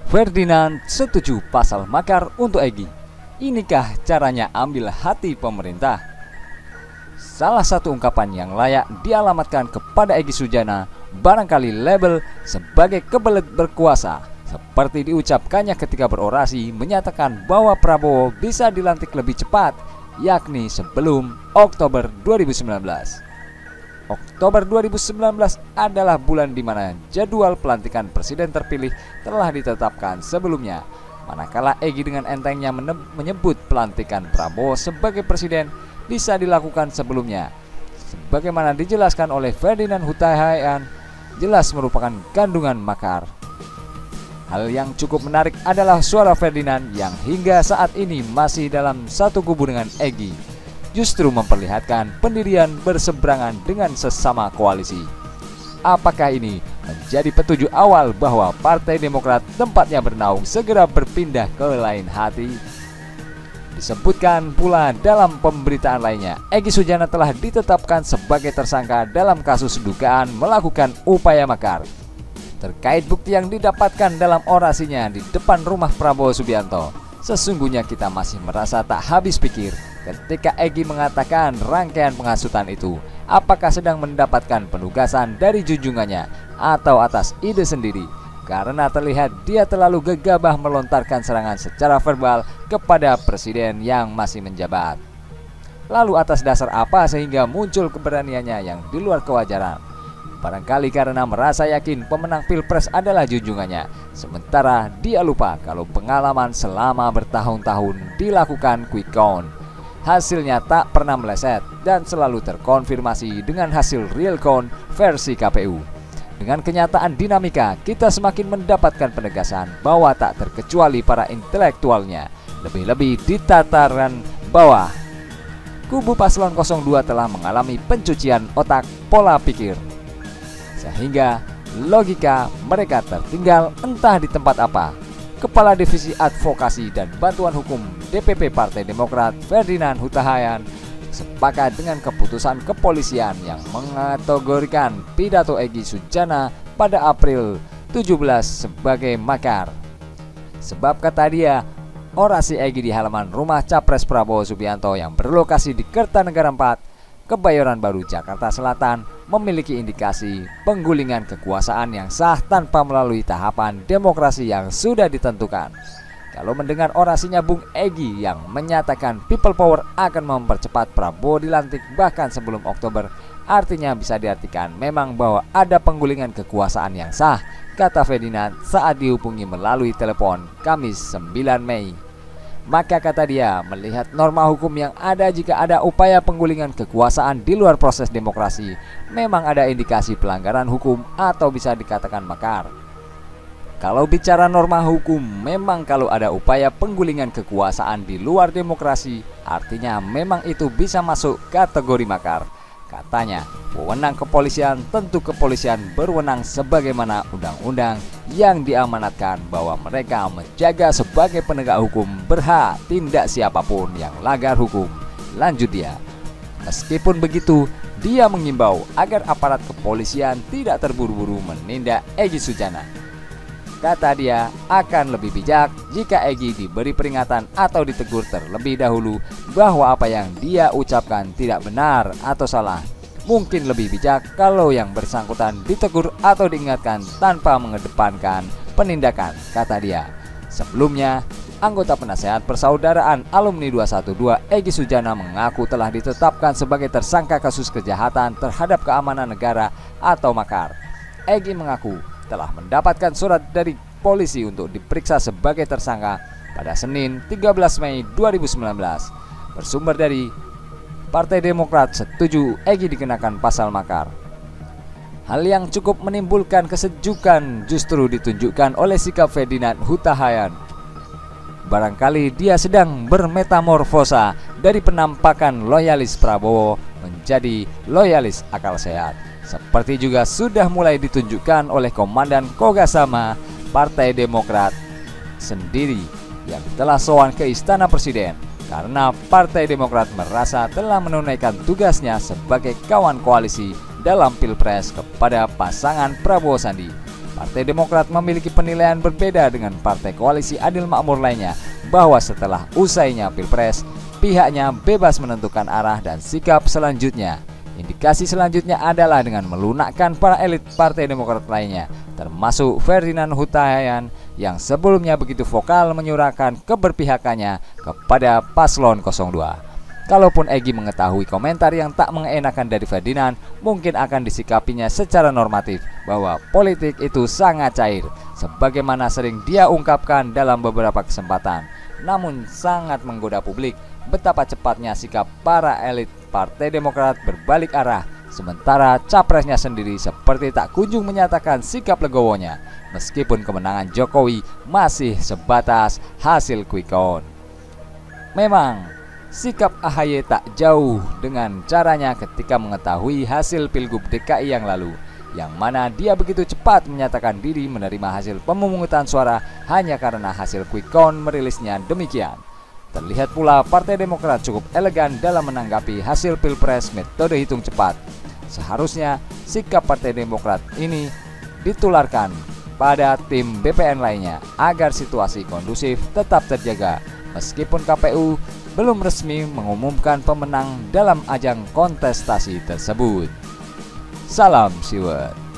Ferdinand setuju pasal makar untuk Egy. Inikah caranya ambil hati pemerintah? Salah satu ungkapan yang layak dialamatkan kepada Egy Sujana barangkali label sebagai kebelet berkuasa, seperti diucapkannya ketika berorasi menyatakan bahwa Prabowo bisa dilantik lebih cepat, yakni sebelum Oktober 2019. Oktober 2019 adalah bulan di mana jadwal pelantikan presiden terpilih telah ditetapkan sebelumnya. Manakala Egy dengan entengnya menyebut pelantikan Prabowo sebagai presiden bisa dilakukan sebelumnya, sebagaimana dijelaskan oleh Ferdinand Huta Heian, jelas merupakan kandungan makar. Hal yang cukup menarik adalah suara Ferdinand yang hingga saat ini masih dalam satu kubu dengan Egy, justru memperlihatkan pendirian berseberangan dengan sesama koalisi. Apakah ini menjadi petunjuk awal bahwa Partai Demokrat tempatnya bernaung segera berpindah ke lain hati? Disebutkan pula dalam pemberitaan lainnya, Egy Sujana telah ditetapkan sebagai tersangka dalam kasus dugaan melakukan upaya makar. Terkait bukti yang didapatkan dalam orasinya di depan rumah Prabowo Subianto, sesungguhnya kita masih merasa tak habis pikir ketika Egy mengatakan rangkaian penghasutan itu apakah sedang mendapatkan penugasan dari junjungannya atau atas ide sendiri, karena terlihat dia terlalu gegabah melontarkan serangan secara verbal kepada presiden yang masih menjabat. Lalu atas dasar apa sehingga muncul keberaniannya yang di luar kewajaran? Barangkali karena merasa yakin pemenang Pilpres adalah junjungannya, sementara dia lupa kalau pengalaman selama bertahun-tahun dilakukan quick count. Hasilnya tak pernah meleset dan selalu terkonfirmasi dengan hasil real count versi KPU. Dengan kenyataan dinamika, kita semakin mendapatkan penegasan bahwa tak terkecuali para intelektualnya, lebih-lebih di tataran bawah. Kubu Paslon 02 telah mengalami pencucian otak pola pikir, sehingga logika mereka tertinggal entah di tempat apa. Kepala Divisi Advokasi dan Bantuan Hukum DPP Partai Demokrat Ferdinand Huta Heian sepakat dengan keputusan kepolisian yang mengategorikan pidato Egy Sujana pada April 17 sebagai makar. Sebab kata dia, orasi Egy di halaman rumah Capres Prabowo Subianto yang berlokasi di Kertanegara 4, Kebayoran Baru, Jakarta Selatan memiliki indikasi penggulingan kekuasaan yang sah tanpa melalui tahapan demokrasi yang sudah ditentukan. Kalau mendengar orasinya Bung Egy yang menyatakan people power akan mempercepat Prabowo dilantik bahkan sebelum Oktober, artinya bisa diartikan memang bahwa ada penggulingan kekuasaan yang sah, kata Ferdinand saat dihubungi melalui telepon Kamis 9 Mei. Maka kata dia, melihat norma hukum yang ada jika ada upaya penggulingan kekuasaan di luar proses demokrasi, memang ada indikasi pelanggaran hukum atau bisa dikatakan makar. Kalau bicara norma hukum, memang kalau ada upaya penggulingan kekuasaan di luar demokrasi, artinya memang itu bisa masuk kategori makar. Katanya, wewenang kepolisian tentu kepolisian berwenang sebagaimana undang-undang yang diamanatkan bahwa mereka menjaga sebagai penegak hukum berhak tindak siapapun yang langgar hukum. Lanjut dia, meskipun begitu, dia mengimbau agar aparat kepolisian tidak terburu-buru menindak Egy Sujana. Kata dia, akan lebih bijak jika Egy diberi peringatan atau ditegur terlebih dahulu bahwa apa yang dia ucapkan tidak benar atau salah. Mungkin lebih bijak kalau yang bersangkutan ditegur atau diingatkan tanpa mengedepankan penindakan, kata dia. Sebelumnya, anggota penasehat persaudaraan alumni 212 Egy Sujana mengaku telah ditetapkan sebagai tersangka kasus kejahatan terhadap keamanan negara atau makar. Egy mengaku telah mendapatkan surat dari polisi untuk diperiksa sebagai tersangka pada Senin 13 Mei 2019. Bersumber dari Partai Demokrat setuju Egy dikenakan pasal makar. Hal yang cukup menimbulkan kesejukan justru ditunjukkan oleh sikap Ferdinand Huta Heian. Barangkali dia sedang bermetamorfosa dari penampakan loyalis Prabowo menjadi loyalis akal sehat. Seperti juga sudah mulai ditunjukkan oleh Komandan Kogasama Partai Demokrat sendiri yang telah sowan ke Istana Presiden karena Partai Demokrat merasa telah menunaikan tugasnya sebagai kawan koalisi dalam Pilpres kepada pasangan Prabowo Sandi. Partai Demokrat memiliki penilaian berbeda dengan partai koalisi Adil Makmur lainnya bahwa setelah usainya Pilpres, pihaknya bebas menentukan arah dan sikap selanjutnya. Indikasi selanjutnya adalah dengan melunakkan para elit Partai Demokrat lainnya, termasuk Ferdinand Hutahayan yang sebelumnya begitu vokal menyuarakan keberpihakannya kepada paslon 02. Kalaupun Egy mengetahui komentar yang tak mengenakan dari Ferdinand, mungkin akan disikapinya secara normatif bahwa politik itu sangat cair, sebagaimana sering dia ungkapkan dalam beberapa kesempatan. Namun sangat menggoda publik betapa cepatnya sikap para elit Partai Demokrat berbalik arah, sementara capresnya sendiri seperti tak kunjung menyatakan sikap legowonya, meskipun kemenangan Jokowi masih sebatas hasil quick count. Memang sikap AHY tak jauh dengan caranya ketika mengetahui hasil Pilgub DKI yang lalu, yang mana dia begitu cepat menyatakan diri menerima hasil pemungutan suara hanya karena hasil quick count merilisnya demikian. Terlihat pula Partai Demokrat cukup elegan dalam menanggapi hasil Pilpres metode hitung cepat. Seharusnya sikap Partai Demokrat ini ditularkan pada tim BPN lainnya agar situasi kondusif tetap terjaga, meskipun KPU belum resmi mengumumkan pemenang dalam ajang kontestasi tersebut. Salam siwet.